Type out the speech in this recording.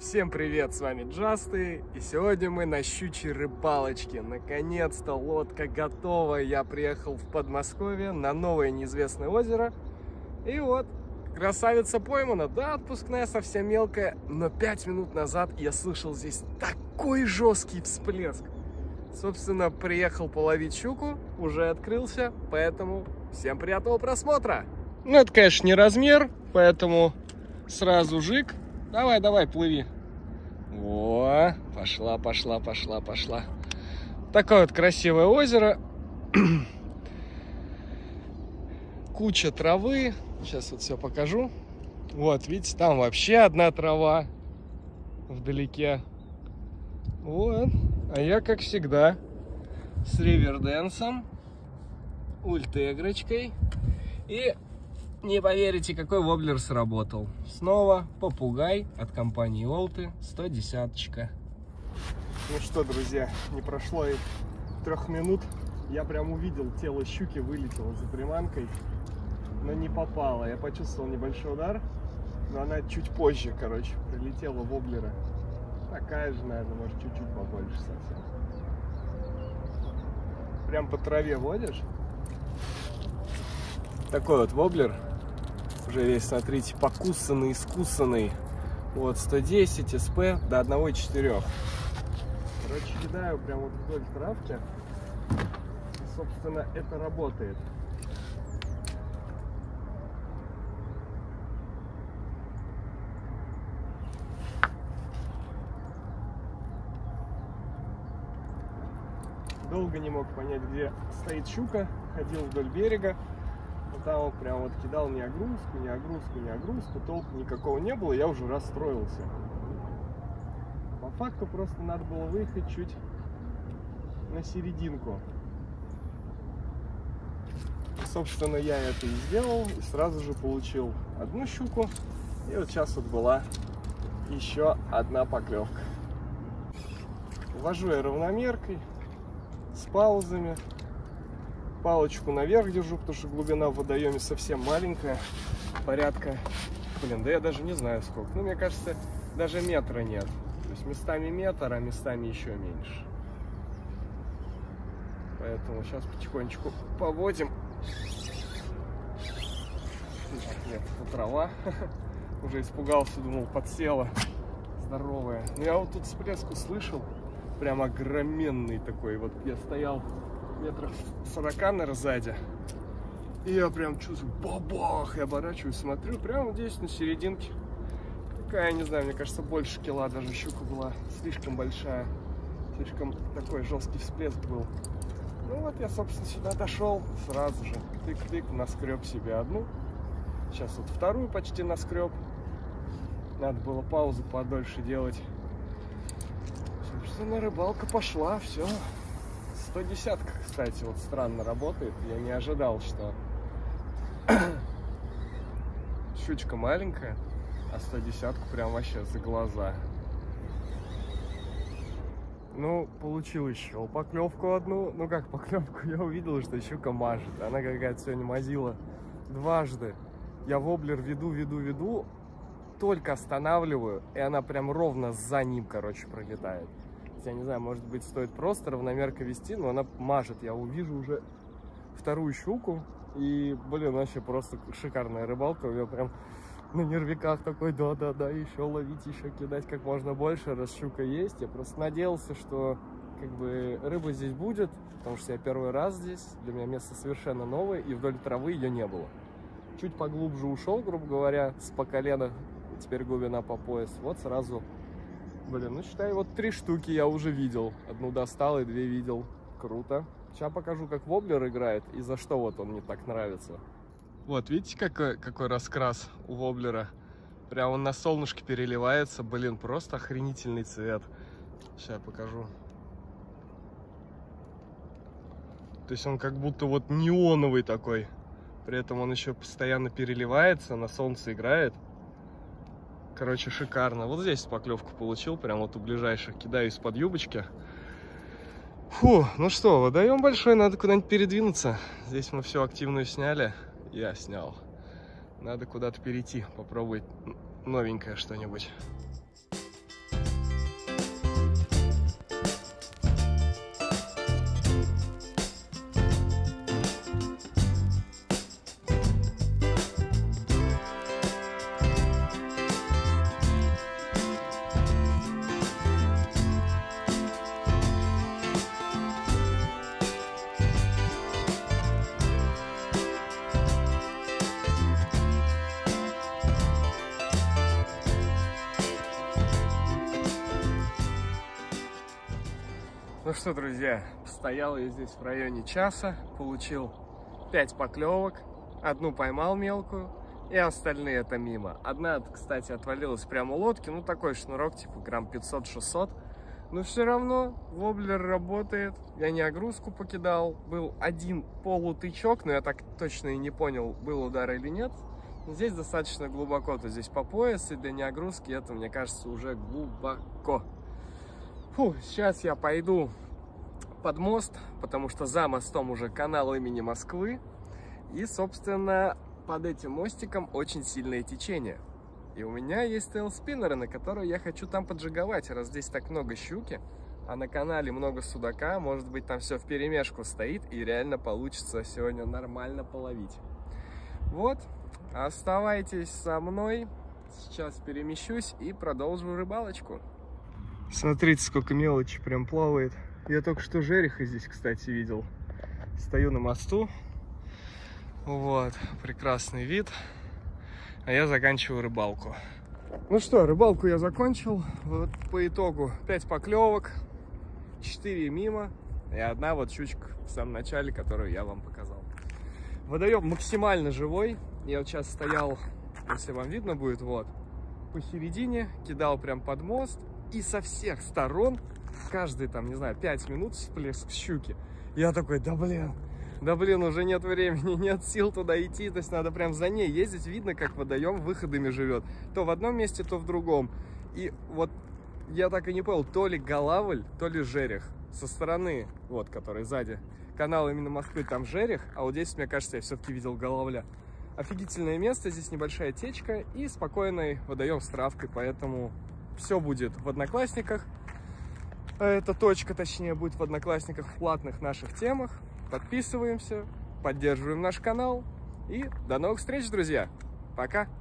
Всем привет, с вами Джасты, и сегодня мы на щучьей рыбалочке. Наконец-то лодка готова, я приехал в Подмосковье на новое неизвестное озеро. И вот, красавица поймана, да, отпускная, совсем мелкая, но 5 минут назад я слышал здесь такой жесткий всплеск. Собственно, приехал половить щуку, уже открылся, поэтому всем приятного просмотра. Ну, это, конечно, не размер, поэтому сразу жик. Давай, давай, плыви. О, пошла. Такое вот красивое озеро. Куча травы. Сейчас вот все покажу. Вот, видите, там вообще одна трава вдалеке. Вот. А я, как всегда, с реверденсом, ультегрочкой. И не поверите, какой воблер сработал. Снова попугай от компании Олты, 110-очка. Ну что, друзья, не прошло и 3 минут. Я прям увидел, тело щуки вылетело за приманкой, но не попало. Я почувствовал небольшой удар, но она чуть позже, короче, прилетела в воблера. Такая же, наверное, может, чуть-чуть побольше совсем. Прям по траве водишь. Такой вот воблер. Уже весь, смотрите, покусанный, искусанный. Вот, 110 СП до 1,4. Короче, кидаю прям вот вдоль травки. И, собственно, это работает. Долго не мог понять, где стоит щука. Ходил вдоль берега. Там вот прям вот кидал не огрузку, толку никакого не было, я уже расстроился. По факту просто надо было выехать чуть на серединку. Собственно, я это и сделал, и сразу же получил одну щуку. И вот сейчас вот была еще одна поклевка. Вожу я равномеркой, с паузами. Палочку наверх держу, потому что глубина в водоеме совсем маленькая, порядка, да я даже не знаю сколько, ну, мне кажется, даже метра нет, то есть местами метр, а местами еще меньше, поэтому сейчас потихонечку поводим. Нет, это трава, уже испугался, думал, подсела, здоровая, но я вот тут всплеск услышал, прям огроменный такой, вот я стоял метров 40, наверное, сзади. И я прям чувствую, бабах, я оборачиваюсь, смотрю, прямо здесь на серединке. Какая, не знаю, мне кажется, больше кила даже щука была. Слишком большая. Слишком такой жесткий всплеск был. Ну вот я, собственно, сюда дошел. Сразу же тык-тык, наскреб себе одну. Сейчас вот вторую почти наскреб. Надо было паузу подольше делать. Собственно, рыбалка пошла, все. 110-ка, кстати, вот странно работает. Я не ожидал, что щучка маленькая, а 110-ку прям вообще за глаза. Ну, получил еще поклевку одну. Ну как поклевку? Я увидел, что щука мажет. Она какая-то сегодня мазила дважды. Я воблер веду, только останавливаю, и она прям ровно за ним, короче, пролетает. Я не знаю, может быть, стоит просто равномерко вести, но она мажет. Я увижу уже вторую щуку. И, блин, вообще просто шикарная рыбалка. У меня прям на нервиках такой, да, еще ловить, еще кидать как можно больше, раз щука есть. Я просто надеялся, что как бы рыба здесь будет, потому что я первый раз здесь. Для меня место совершенно новое, и вдоль травы ее не было. Чуть поглубже ушел, грубо говоря, с по колено, теперь глубина по пояс. Вот сразу... Блин, ну считай, вот 3 штуки я уже видел. Одну достал и 2 видел. Круто. Сейчас покажу, как воблер играет и за что вот он мне так нравится. Вот, видите, какой раскрас у воблера? Прям он на солнышке переливается. Блин, просто охренительный цвет. Сейчас я покажу. То есть он как будто вот неоновый такой. При этом он еще постоянно переливается, на солнце играет. Короче, шикарно. Вот здесь поклевку получил, прям вот у ближайших. Кидаю из-под юбочки. Фу, ну что, водоем большой, надо куда-нибудь передвинуться. Здесь мы все активную сняли. Я снял. Надо куда-то перейти, попробовать новенькое что-нибудь. Ну что, друзья, стоял я здесь в районе часа, получил 5 поклевок, одну поймал мелкую, и остальные это мимо. Одна, кстати, отвалилась прямо у лодки, ну такой шнурок, типа грамм 500-600. Но все равно воблер работает, я не огрузку покидал, был один полутычок, но я так точно и не понял, был удар или нет. Здесь достаточно глубоко, то здесь по пояс, и для неогрузки это, мне кажется, уже глубоко. Фу, сейчас я пойду под мост, потому что за мостом уже канал имени Москвы. И, собственно, под этим мостиком очень сильное течение. И у меня есть тейлспиннеры, на которые я хочу там поджиговать. Раз здесь так много щуки, а на канале много судака, может быть, там все вперемешку стоит, и реально получится сегодня нормально половить. Вот, оставайтесь со мной. Сейчас перемещусь и продолжу рыбалочку. Смотрите, сколько мелочи прям плавает. Я только что жереха здесь, кстати, видел. Стою на мосту. Вот, прекрасный вид. А я заканчиваю рыбалку. Ну что, рыбалку я закончил. Вот по итогу 5 поклевок, 4 мимо и одна вот щучка в самом начале, которую я вам показал. Водоем максимально живой. Я вот сейчас стоял, если вам видно будет, вот, посередине, кидал прям под мост. И со всех сторон, каждые там, не знаю, 5 минут всплеск щуки. Я такой, да блин, уже нет времени, нет сил туда идти, то есть надо прям за ней ездить, видно, как водоем выходами живет. То в одном месте, то в другом. И вот я так и не понял, то ли голавль, то ли жерех. Со стороны, вот, который сзади, канал именно Москвы, там жерех, а вот здесь, мне кажется, я все-таки видел голавля. Офигительное место, здесь небольшая течка и спокойный водоем с травкой, поэтому все будет в Одноклассниках. Эта точка, точнее, будет в Одноклассниках в платных наших темах. Подписываемся, поддерживаем наш канал. И до новых встреч, друзья. Пока!